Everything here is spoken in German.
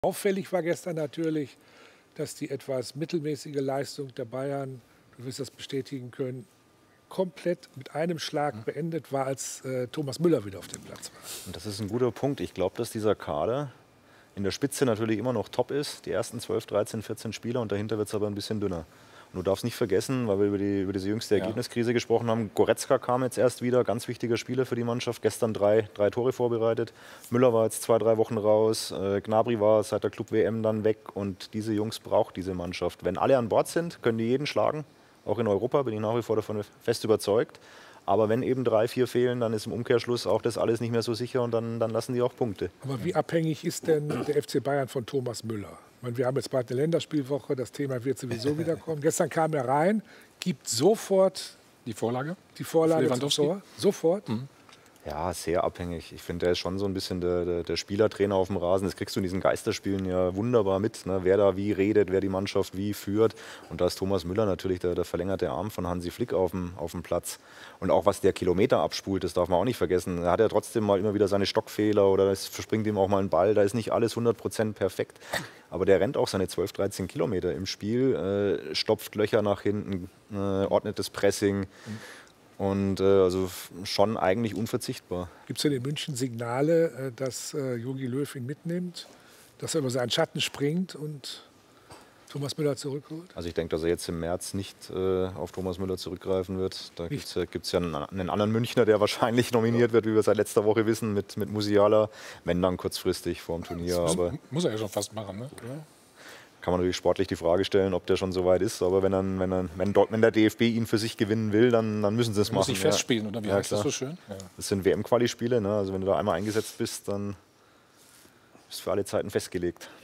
Auffällig war gestern natürlich, dass die etwas mittelmäßige Leistung der Bayern, du wirst das bestätigen können, komplett mit einem Schlag beendet war, als Thomas Müller wieder auf dem Platz war. Und das ist ein guter Punkt. Ich glaube, dass dieser Kader in der Spitze natürlich immer noch top ist. Die ersten 12, 13, 14 Spieler und dahinter wird es aber ein bisschen dünner. Und du darfst nicht vergessen, weil wir über diese jüngste Ergebniskrise gesprochen haben, Goretzka kam jetzt erst wieder, ganz wichtiger Spieler für die Mannschaft, gestern drei Tore vorbereitet. Müller war jetzt 2, 3 Wochen raus, Gnabry war seit der Club-WM dann weg und diese Jungs braucht diese Mannschaft. Wenn alle an Bord sind, können die jeden schlagen, auch in Europa, bin ich nach wie vor davon fest überzeugt. Aber wenn eben 3, 4 fehlen, dann ist im Umkehrschluss auch das alles nicht mehr so sicher und dann lassen die auch Punkte. Aber wie abhängig ist denn der FC Bayern von Thomas Müller? Ich meine, wir haben jetzt bald eine Länderspielwoche, das Thema wird sowieso wieder kommen. Gestern kam er rein, gibt sofort die Vorlage zum Tor. Sofort. Ja, sehr abhängig. Ich finde, er ist schon so ein bisschen der Spielertrainer auf dem Rasen. Das kriegst du in diesen Geisterspielen ja wunderbar mit, ne? Wer da wie redet, wer die Mannschaft wie führt. Und da ist Thomas Müller natürlich der verlängerte Arm von Hansi Flick auf dem Platz. Und auch was der Kilometer abspult, das darf man auch nicht vergessen. Er hat ja trotzdem mal immer wieder seine Stockfehler oder es verspringt ihm auch mal ein Ball. Da ist nicht alles 100% perfekt. Aber der rennt auch seine 12, 13 Kilometer im Spiel, stopft Löcher nach hinten, ordnet das Pressing. Und also schon eigentlich unverzichtbar. Gibt es denn in München Signale, dass Jogi Löw ihn mitnimmt, dass er über seinen Schatten springt und Thomas Müller zurückholt? Also ich denke, dass er jetzt im März nicht auf Thomas Müller zurückgreifen wird. Da gibt es ja einen anderen Münchner, der wahrscheinlich nominiert wird, wie wir seit letzter Woche wissen, mit Musiala. Wenn dann kurzfristig vor dem Turnier. Aber muss er ja schon fast machen, ne? Ja. Kann man natürlich sportlich die Frage stellen, ob der schon so weit ist. Aber wenn der DFB ihn für sich gewinnen will, dann müssen sie es machen. Muss sich festspielen, oder wie heißt das so schön? Ja. Das sind WM-Quali-Spiele. Ne? Also wenn du da einmal eingesetzt bist, dann ist für alle Zeiten festgelegt.